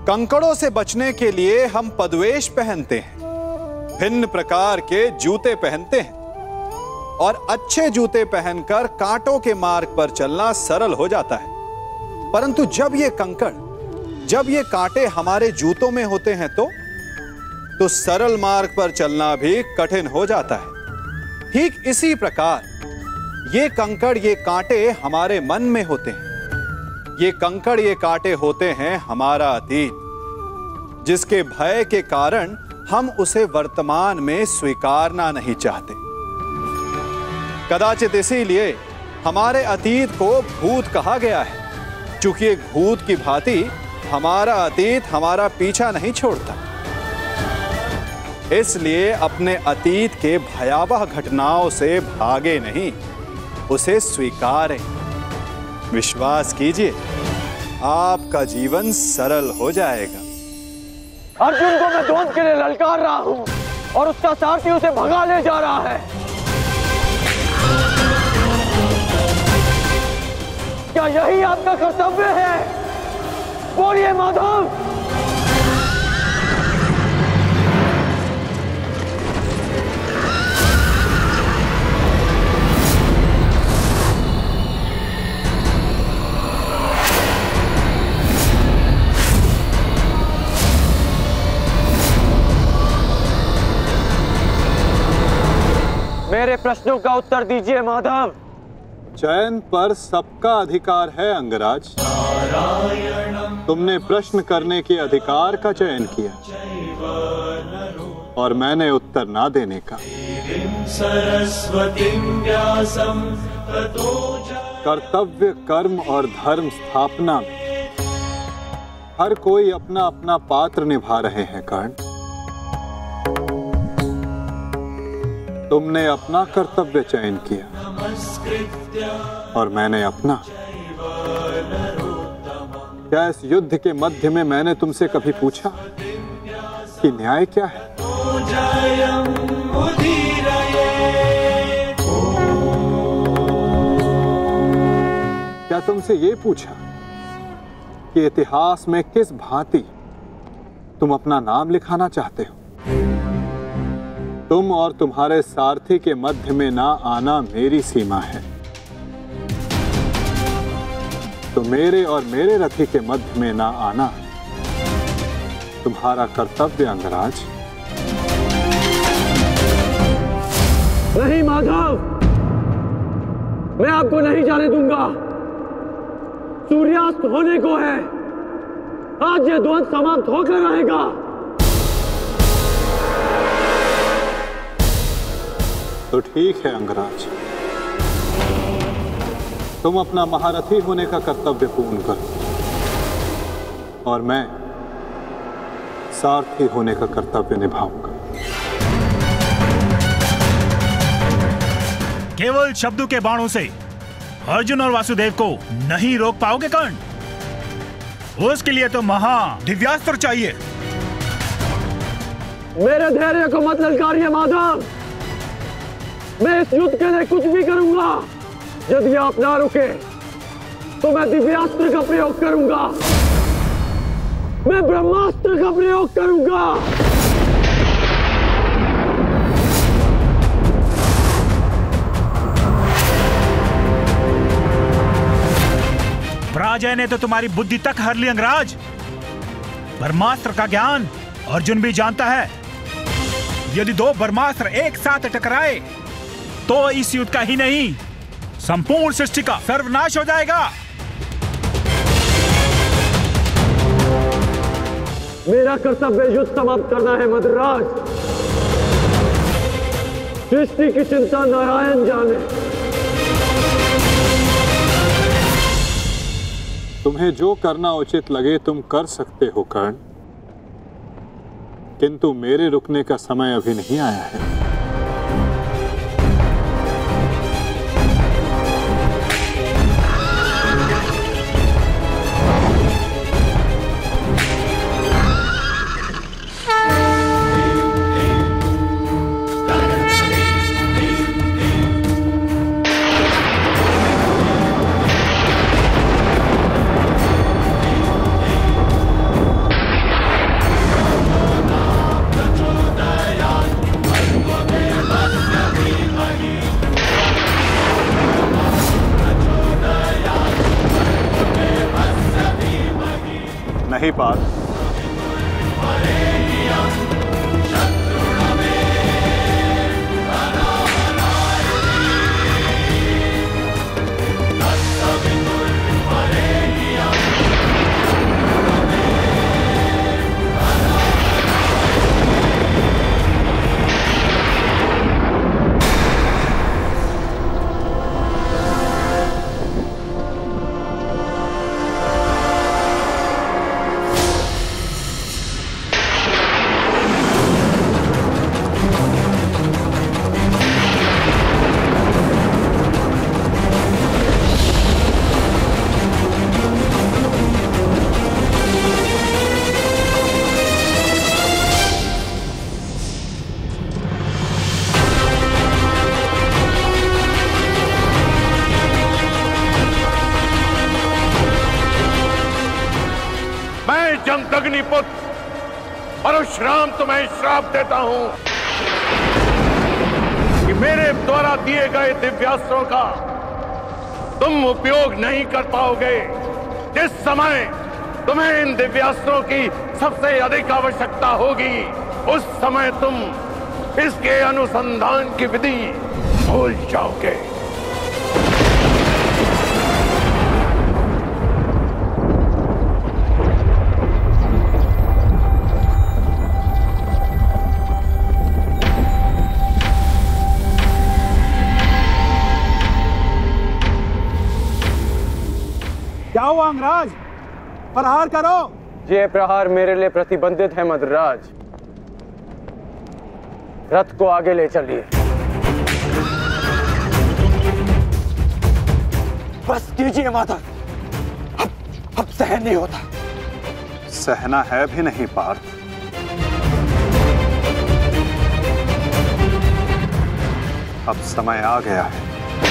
कंकड़ों से बचने के लिए हम पदवेश पहनते हैं, भिन्न प्रकार के जूते पहनते हैं और अच्छे जूते पहनकर कांटों के मार्ग पर चलना सरल हो जाता है। परंतु जब ये कंकड़, जब ये कांटे हमारे जूतों में होते हैं तो सरल मार्ग पर चलना भी कठिन हो जाता है। ठीक इसी प्रकार ये कंकड़, ये कांटे हमारे मन में होते हैं। ये कंकड़, ये कांटे होते हैं हमारा अतीत, जिसके भय के कारण हम उसे वर्तमान में स्वीकारना नहीं चाहते। कदाचित इसीलिए हमारे अतीत को भूत कहा गया है, क्योंकि एक भूत की भांति हमारा अतीत हमारा पीछा नहीं छोड़ता। इसलिए अपने अतीत के भयावह घटनाओं से भागे नहीं, उसे स्वीकारें। विश्वास कीजिए, आपका जीवन सरल हो जाएगा। अर्जुन को मैं द्वंद के लिए ललकार रहा हूं और उसका सारथी उसे भगा ले जा रहा है। क्या यही आपका कर्तव्य है? बोलिए माधव। मेरे प्रश्नों का उत्तर दीजिए माधव। चयन पर सबका अधिकार है अंगराज। तुमने प्रश्न करने के अधिकार का चयन किया और मैंने उत्तर ना देने का। कर्तव्य, कर्म और धर्म स्थापना में हर कोई अपना अपना पात्र निभा रहे हैं कर्ण। तुमने अपना कर्तव्य चयन किया और मैंने अपना। क्या इस युद्ध के मध्य में मैंने तुमसे कभी पूछा कि न्याय क्या है? क्या तुमसे ये पूछा कि इतिहास में किस भांति तुम अपना नाम लिखाना चाहते हो? तुम और तुम्हारे सारथी के मध्य में ना आना मेरी सीमा है, तो मेरे और मेरे रथी के मध्य में ना आना तुम्हारा कर्तव्य अंगराज। नहीं माधव, मैं आपको नहीं जाने दूंगा। सूर्यास्त होने को है, आज ये द्वंद समाप्त होकर रहेगा। तो ठीक है अंगराज, तुम अपना महारथी होने का कर्तव्य पूर्ण करो और मैं सारथी होने का कर्तव्य निभाऊंगा। केवल शब्दों के बाणों से अर्जुन और वासुदेव को नहीं रोक पाओगे कर्ण। उसके लिए तो महा दिव्यास्त्र चाहिए। मेरे धैर्य को मत ललकारिए माधव। मैं इस युद्ध के लिए कुछ भी करूंगा। यदि आप ना रुके तो मैं दिव्यास्त्र का प्रयोग करूंगा। मैं ब्रह्मास्त्र का प्रयोग करूंगा। पराजय ने तो तुम्हारी बुद्धि तक हर ली अंगराज। ब्रह्मास्त्र का ज्ञान अर्जुन भी जानता है। यदि दो ब्रह्मास्त्र एक साथ टकराए तो इस युद्ध का ही नहीं, संपूर्ण सृष्टि का सर्वनाश हो जाएगा। मेरा कर्तव्य युद्ध समाप्त करना है मद्राज। सृष्टि की चिंता नारायण जाने। तुम्हें जो करना उचित लगे तुम कर सकते हो कर्ण, किंतु मेरे रुकने का समय अभी नहीं आया है। नहीं पार्थ, परशुराम तुम्हें श्राप देता हूं कि मेरे द्वारा दिए गए दिव्यास्त्रों का तुम उपयोग नहीं कर पाओगे। जिस समय तुम्हें इन दिव्यास्त्रों की सबसे अधिक आवश्यकता होगी, उस समय तुम इसके अनुसंधान की विधि भूल जाओगे। क्या हुआ अंगराज? प्रहार करो। ये प्रहार मेरे लिए प्रतिबंधित है मद्राज। रथ को आगे ले चलिए। बस कीजिए माता, अब सहन नहीं होता। सहना है भी नहीं पार्थ, अब समय आ गया है।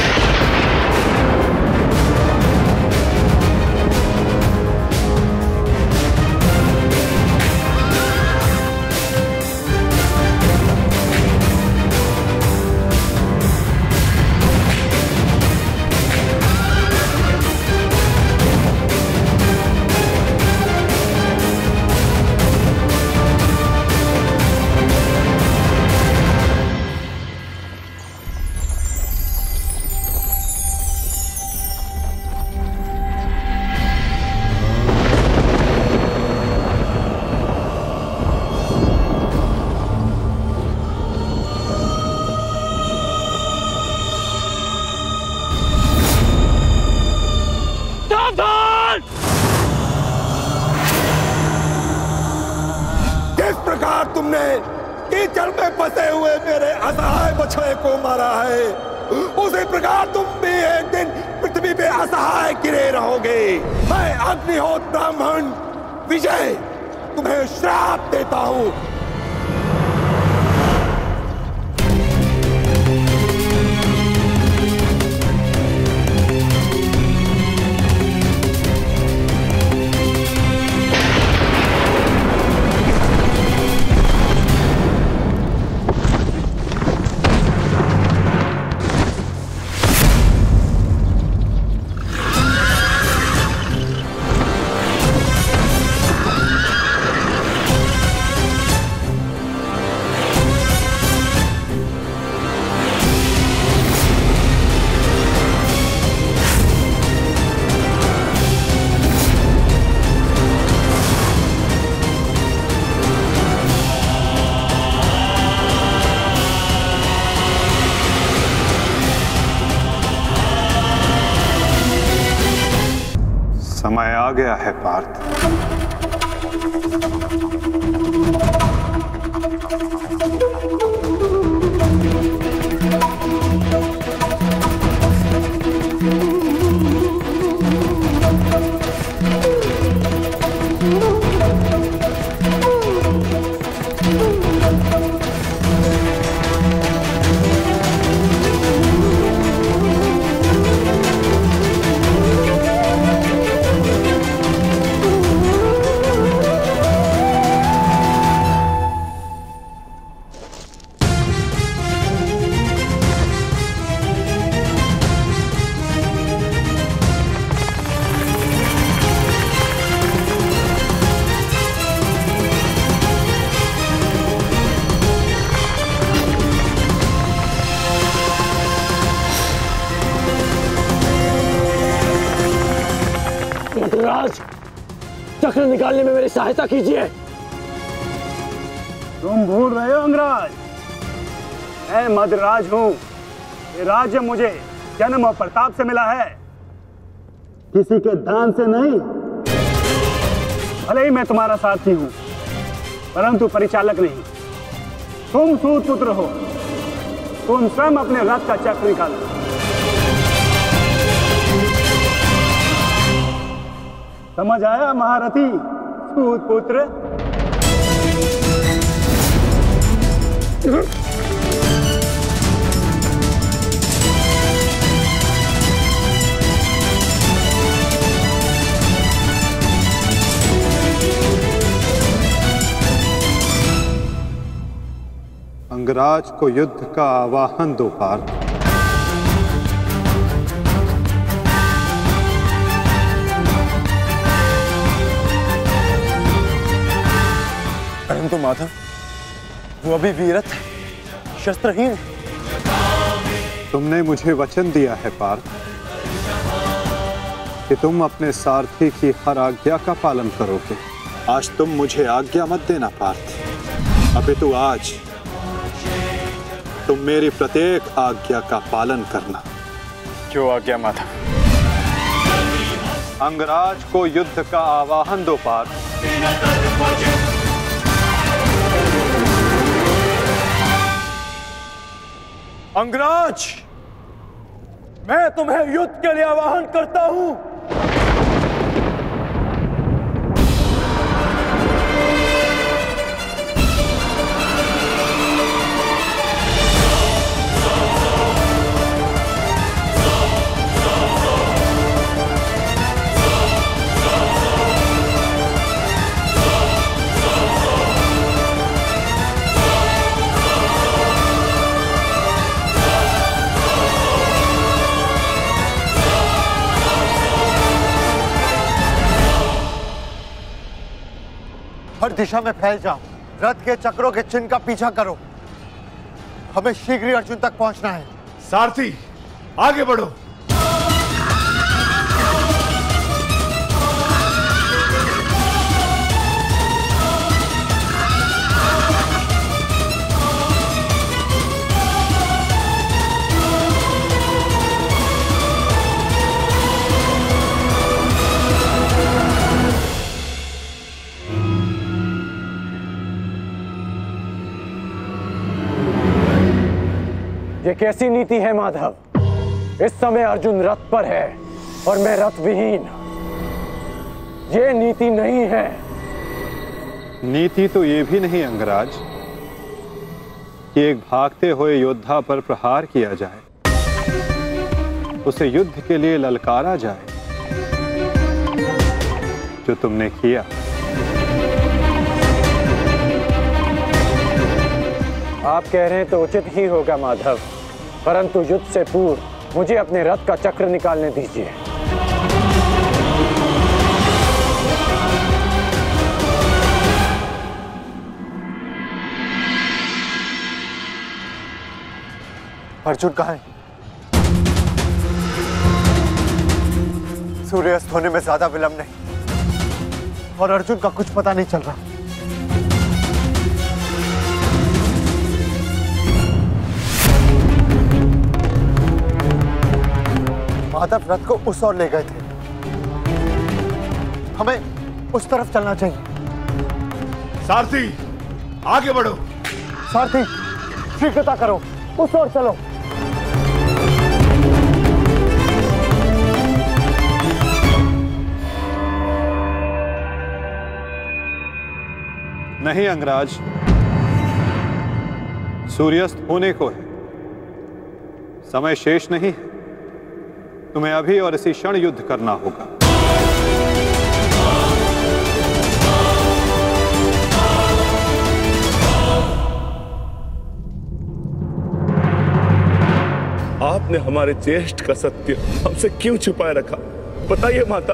कीचड़ में फंसे हुए मेरे असहाय बछड़े को मारा है, उसी प्रकार तुम भी एक दिन पृथ्वी पे असहाय गिरे रहोगे। मैं अग्निहोत्र ब्राह्मण विजय तुम्हें श्राप देता हूं। समय आ गया है पार्थ। मदनराज, चक्र निकालने में मेरी सहायता कीजिए। तुम भूल रहे हो अंगराज, मैं मदनराज हूँ। ये राज्य मुझे जन्म और प्रताप से मिला है, किसी के दान से नहीं। भले ही मैं तुम्हारा सारथी हूँ, परंतु परिचालक नहीं। तुम सूर्यपुत्र हो, तुम स्वयं अपने रथ का चक्र निकालो। समझ आया महारथी सूर्यपुत्र? अंगराज को युद्ध का आवाहन दो पार्थ। परंतु माधव, वो अभी वीरत है, शस्त्रहीन। तुमने मुझे वचन दिया है पार्थ कि तुम अपने सारथी की हर आज्ञा का पालन करोगे। आज तुम मुझे आज्ञा मत देना पार्थ, अपितु आज तुम मेरी प्रत्येक आज्ञा का पालन करना। क्यों आज्ञा माधव? अंगराज को युद्ध का आवाहन दो पार्थ। अंगराज, मैं तुम्हें युद्ध के लिए आवाहन करता हूं। हर दिशा में फैल जाओ, रथ के चक्रों के चिन्ह का पीछा करो। हमें शीघ्र ही अर्जुन तक पहुंचना है। सारथी, आगे बढ़ो। ये कैसी नीति है माधव? इस समय अर्जुन रथ पर है और मैं रथ विहीन। ये नीति नहीं है। नीति तो ये भी नहीं अंगराज कि एक भागते हुए योद्धा पर प्रहार किया जाए, उसे युद्ध के लिए ललकारा जाए, जो तुमने किया। आप कह रहे हैं तो उचित ही होगा माधव, परंतु युद्ध से पूर्व मुझे अपने रथ का चक्र निकालने दीजिए। अर्जुन कहाँ है? सूर्यास्त होने में ज्यादा विलंब नहीं और अर्जुन का कुछ पता नहीं चल रहा। माधव रथ को उस ओर ले गए थे, हमें उस तरफ चलना चाहिए। सारथी, आगे बढ़ो। सारथी, शीघ्रता करो, उस ओर चलो। नहीं अंगराज, सूर्यास्त होने को है, समय शेष नहीं है। तुम्हें अभी और इसी क्षण युद्ध करना होगा। आपने हमारे ज्येष्ठ का सत्य हमसे क्यों छुपाए रखा? बताइए माता।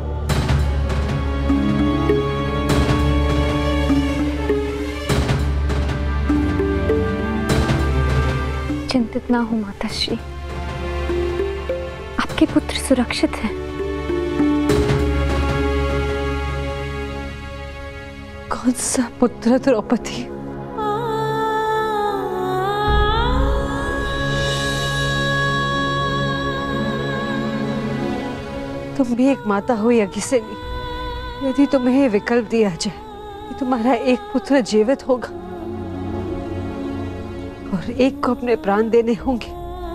चिंतित ना हो माताश्री, आपके पुत्र सुरक्षित हैं। कौन सा पुत्र द्रौपदी? तुम भी एक माता हो यज्ञ से नहीं। यदि तुम्हें ये विकल्प दिया जाए कि तुम्हारा एक पुत्र जीवित होगा और एक को अपने प्राण देने होंगे,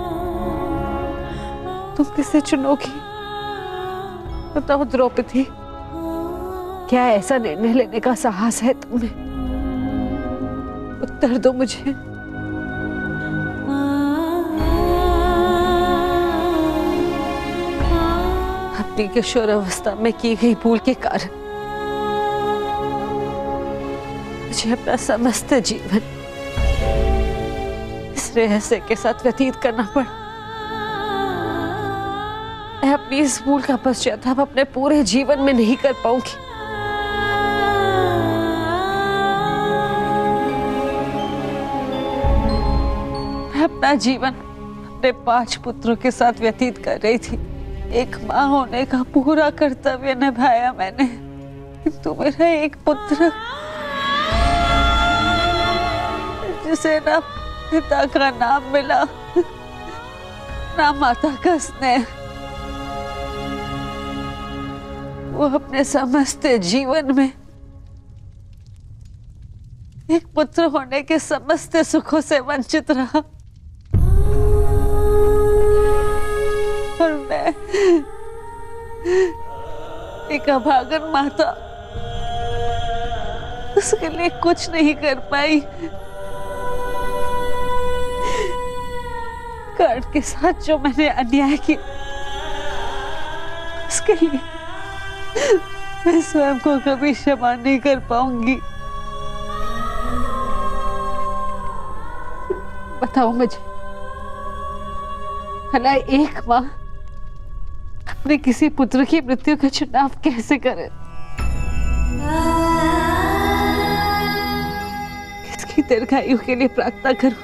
तुम किसे चुनोगी? बताओ द्रौपदी, क्या ऐसा निर्णय लेने का साहस है तुम्हें? उत्तर दो मुझे। अपनी किशोरावस्था में की गई भूल के कारण मुझे अपना समस्त जीवन इस रहस्य के साथ व्यतीत करना पड़ा। मैं अपनी इस भूल का पश्चाताप अपने पूरे जीवन में नहीं कर पाऊंगी। मैं अपना जीवन अपने 5 पुत्रों के साथ व्यतीत कर रही थी। एक माँ होने का पूरा कर्तव्य निभाया मैंने, किंतु मेरा एक पुत्र जिसे ना पिता का नाम मिला ना माता का स्नेह, वो अपने समस्त जीवन में एक पुत्र होने के समस्त सुखों से वंचित रहा। और मैं एक अभागन माता उसके लिए कुछ नहीं कर पाई। कर्ण के साथ जो मैंने अन्याय किया उसके लिए मैं स्वयं को कभी क्षमा नहीं कर पाऊंगी। बताओ मुझे, भला एक माँ अपने किसी पुत्र की मृत्यु का चुनाव कैसे करे? किसकी दीर्घायु के लिए प्रार्थना करूं?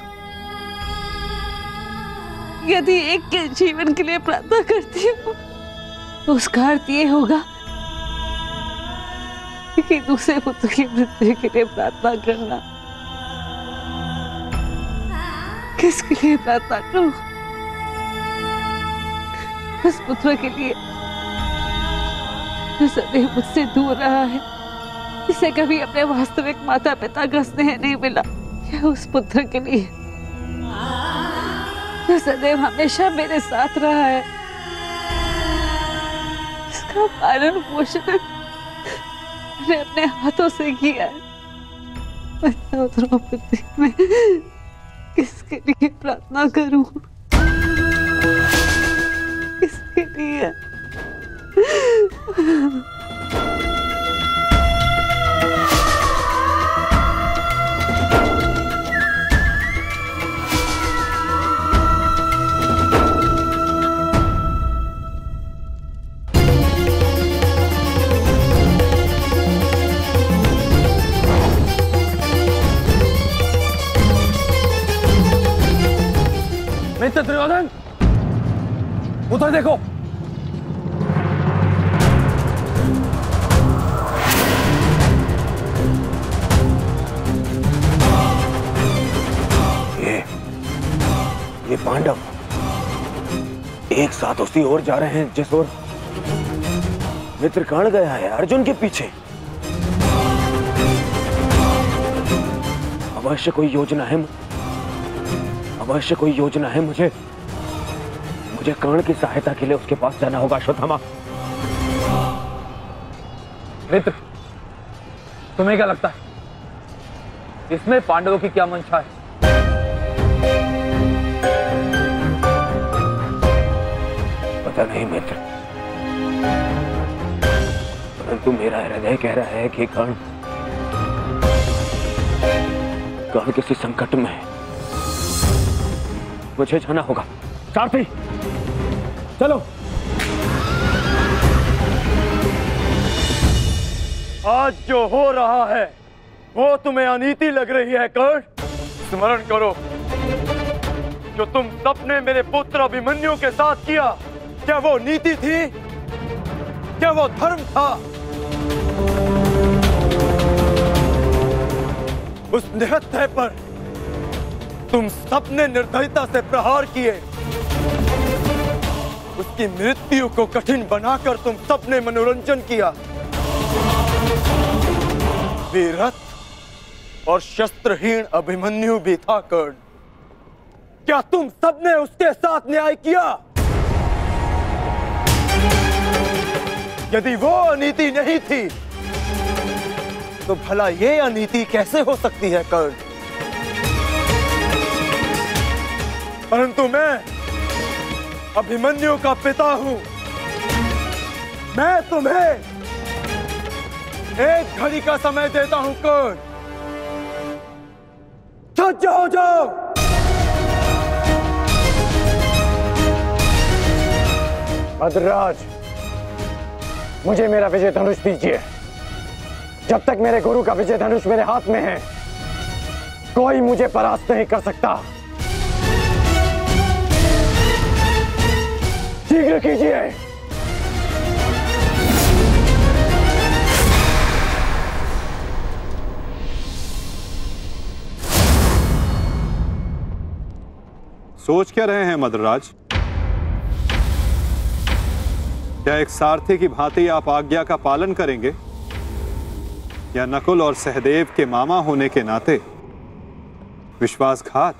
यदि एक के जीवन के लिए प्रार्थना करती हूँ तो उसका अर्थ ये होगा कि दूसरे पुत्र की मृत्यु के लिए प्रार्थना करना। किसके लिए प्रार्थना करूं? उस पुत्र के लिए जो सदैव मुझसे दूर रहा है, जिसे कभी अपने वास्तविक माता पिता का स्नेह नहीं मिला, या उस पुत्र के लिए जो सदैव हमेशा मेरे साथ रहा है, इसका पालन पोषण मैंने अपने हाथों से किया है। बताओ द्रौपदी, मैं किसके लिए प्रार्थना करूं? किसके लिए? मित्र दुर्योधन, उधर देखो। ये पांडव एक साथ उसी ओर जा रहे हैं जिस ओर मित्र कर्ण गया है, अर्जुन के पीछे। अवश्य कोई योजना है, अवश्य कोई योजना है। मुझे कर्ण की सहायता के लिए उसके पास जाना होगा। अश्वत्थामा, मित्र, तुम्हें क्या लगता है इसमें पांडवों की क्या मंशा है? पता नहीं मित्र, परंतु मेरा हृदय कह रहा है कि कर्ण किसी संकट में है। मुझे जाना होगा। सारथी, चलो। आज जो हो रहा है वो तुम्हें अनीति लग रही है कर्ण? स्मरण करो जो तुम सबने मेरे पुत्र अभिमन्यु के साथ किया, क्या वो नीति थी? क्या वो धर्म था? उस निहत्थे पर तुम सबने निर्दयता से प्रहार किए। उसकी मृत्यु को कठिन बनाकर तुम सबने मनोरंजन किया। वीरथ और शस्त्रहीन अभिमन्यु भी था कर्ण। क्या तुम सबने उसके साथ न्याय किया? यदि वो अनीति नहीं थी तो भला ये अनीति कैसे हो सकती है कर्ण? परंतु मैं अभिमन्यु का पिता हूं। मैं तुम्हें एक घड़ी का समय देता हूं कर्ण। सज्ज हो जाओ। भद्रराज, मुझे मेरा विजय धनुष दीजिए। जब तक मेरे गुरु का विजय धनुष मेरे हाथ में है, कोई मुझे परास्त नहीं कर सकता। शीघ्र कीजिए। सोच क्या रहे हैं मद्रराज? क्या एक सारथी की भांति आप आज्ञा का पालन करेंगे, या नकुल और सहदेव के मामा होने के नाते विश्वासघात?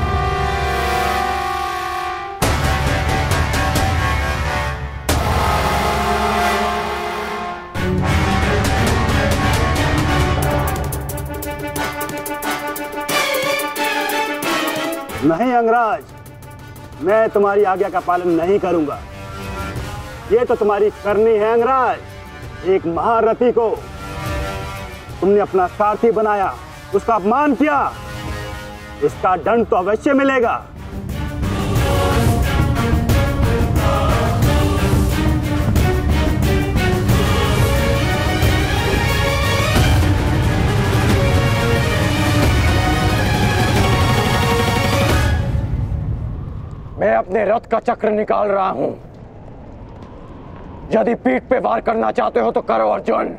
नहीं अंगराज, मैं तुम्हारी आज्ञा का पालन नहीं करूंगा। ये तो तुम्हारी करनी है अंगराज। एक महारथी को तुमने अपना सारथी बनाया, उसका अपमान किया, इसका दंड तो अवश्य मिलेगा। मैं अपने रथ का चक्र निकाल रहा हूं। यदि पीठ पे वार करना चाहते हो तो करो अर्जुन।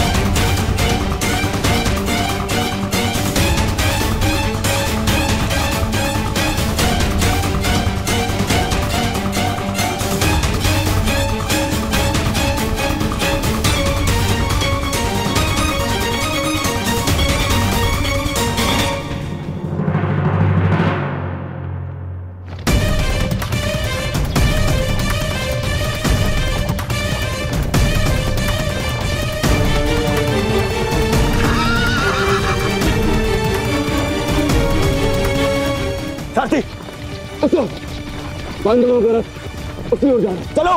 साथी, पांडवों का रथ उसी ओर जाना। चलो।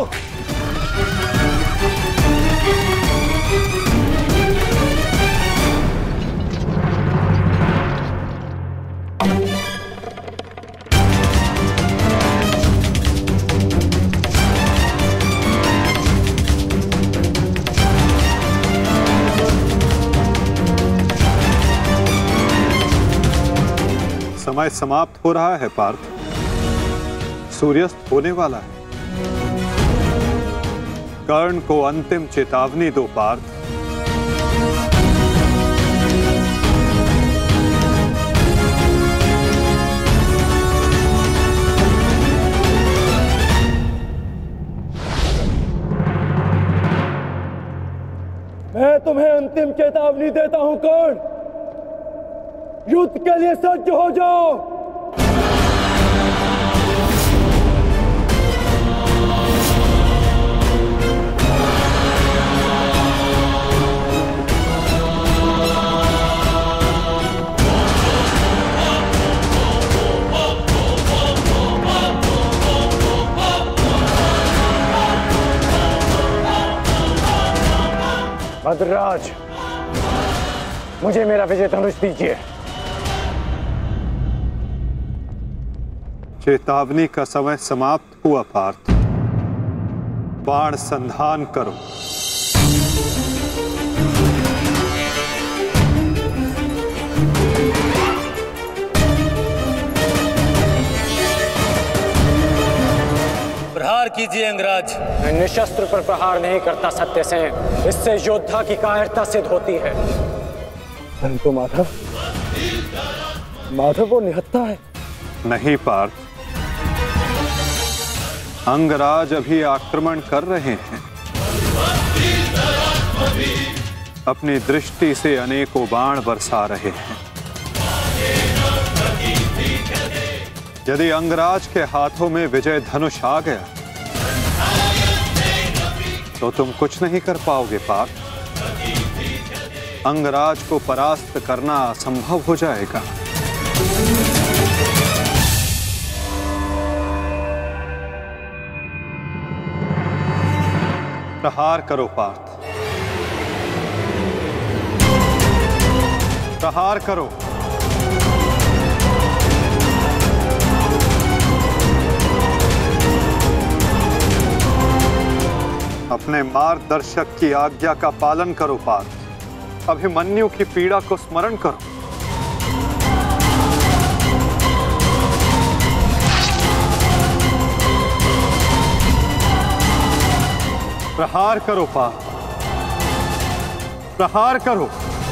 समय समाप्त हो रहा है पार्थ। सूर्यास्त होने वाला है। कर्ण को अंतिम चेतावनी दो पार्थ। मैं तुम्हें अंतिम चेतावनी देता हूं कर्ण। युद्ध के लिए सज्ज हो जाओ। भद्रराज, मुझे मेरा विजय धनुष दीजिए। चेतावनी का समय समाप्त हुआ पार्थ। बाण संधान करो। प्रहार कीजिए अंगराज। मैं निशस्त्र पर प्रहार नहीं करता सत्य से। इससे योद्धा की कायरता सिद्ध होती है। परंतु माधव, माधव वो निहत्था है। नहीं पार्थ, अंगराज अभी आक्रमण कर रहे हैं। अपनी दृष्टि से अनेकों बाण बरसा रहे हैं। यदि अंगराज के हाथों में विजय धनुष आ गया तो तुम कुछ नहीं कर पाओगे पार्थ। अंगराज को परास्त करना असंभव हो जाएगा। प्रहार करो पार्थ, प्रहार करो। अपने मार्गदर्शक की आज्ञा का पालन करो पार्थ। अभिमन्यु की पीड़ा को स्मरण करो। प्रहार करो पार्थ, प्रहार करो।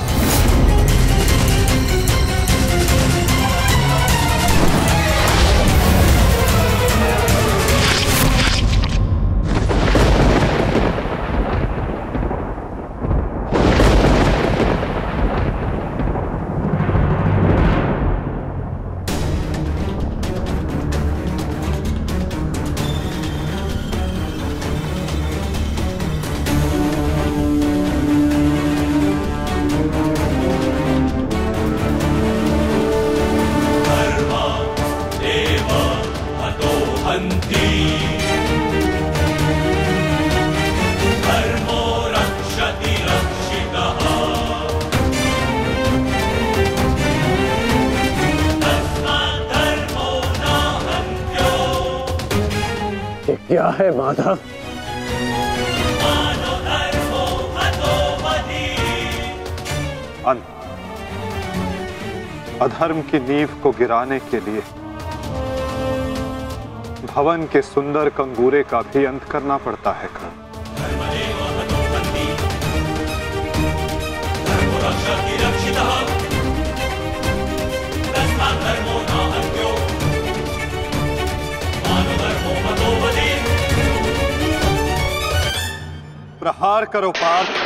क्या है माधव? अधर्म की नींव को गिराने के लिए भवन के सुंदर कंगूरे का भी अंत करना पड़ता है कर्ण। प्रहार करो पार्थ,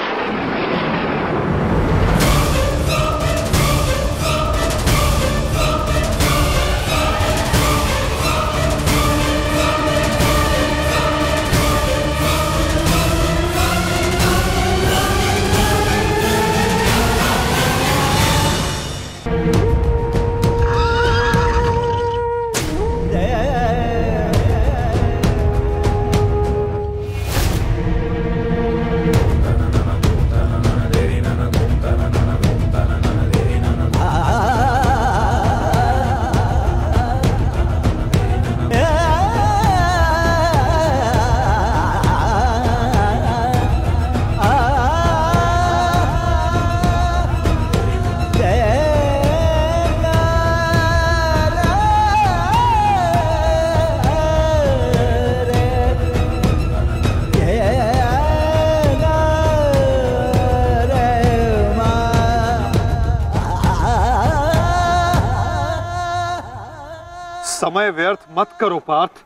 समय व्यर्थ मत करो पार्थ।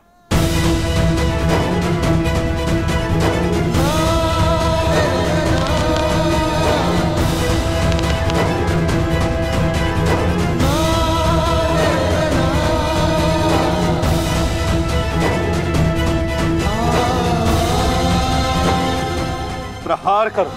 प्रहार करो।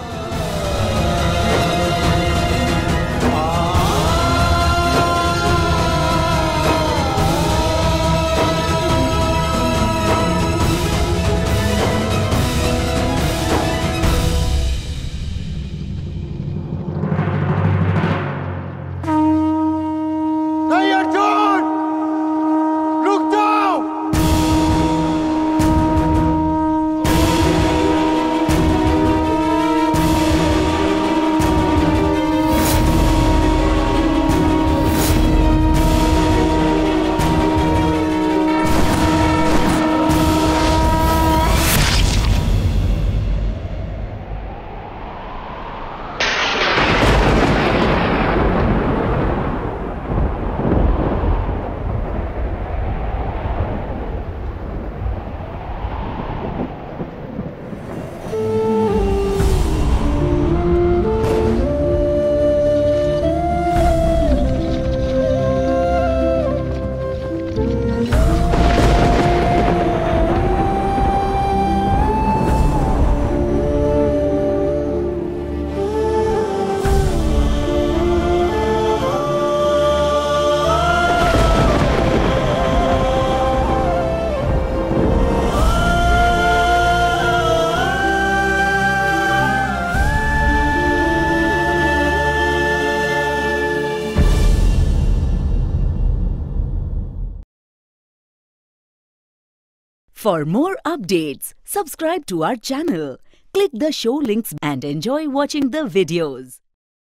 For more updates, subscribe to our channel, click the show links and enjoy watching the videos.